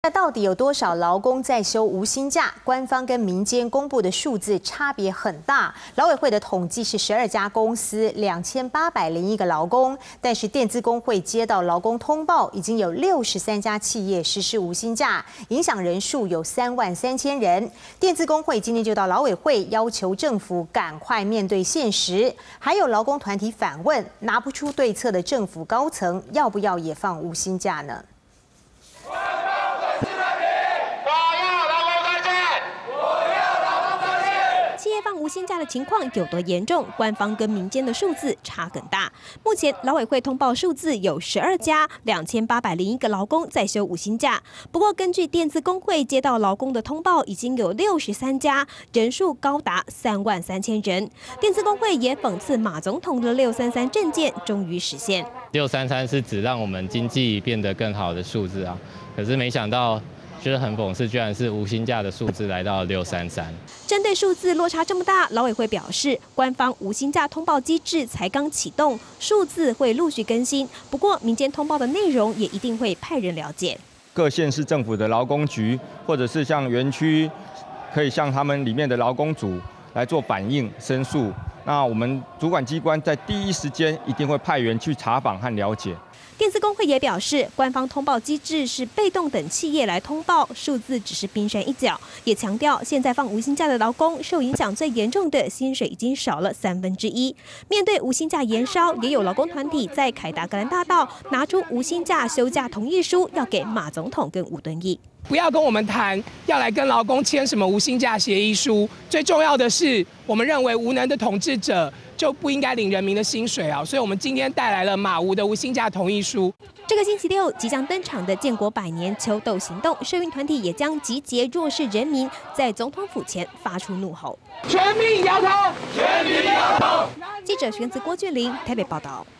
那到底有多少劳工在休无薪假？官方跟民间公布的数字差别很大。劳委会的统计是12家公司2801个劳工，但是电资工会接到劳工通报，已经有63家企业实施无薪假，影响人数有33000人。电资工会今天就到劳委会要求政府赶快面对现实，还有劳工团体反问，拿不出对策的政府高层要不要也放无薪假呢？ 企业放无薪假的情况有多严重？官方跟民间的数字差更大。目前劳委会通报数字有12家，2801个劳工在休无薪假。不过，根据电资工会接到劳工的通报，已经有63家，人数高达33000人。电资工会也讽刺马总统的633政见终于实现。 633是指让我们经济变得更好的数字啊，可是没想到。 觉得很讽刺，居然是无薪假的数字来到了633。 针对数字落差这么大，劳委会表示，官方无薪假通报机制才刚启动，数字会陆续更新。不过，民间通报的内容也一定会派人了解。 各县市政府的劳工局，或者是像园区，可以向他们里面的劳工组来做反映申诉。那我们主管机关在第一时间一定会派员去查访和了解。 电资工会也表示，官方通报机制是被动等企业来通报，数字只是冰山一角。也强调，现在放无薪假的劳工受影响最严重的，薪水已经少了1/3。面对无薪假延烧，也有劳工团体在凯达格兰大道拿出无薪假休假同意书，要给马总统跟吴敦义。 不要跟我们谈要来跟劳工签什么无薪假协议书，最重要的是，我们认为无能的统治者就不应该领人民的薪水啊！所以我们今天带来了马吴的无薪假同意书。 这个星期六即将登场的建国100年秋斗行动，社运团体也将集结弱势人民，在总统府前发出怒吼： 全民摇头，全民摇头！ 记者玄子郭俊霖台北报道。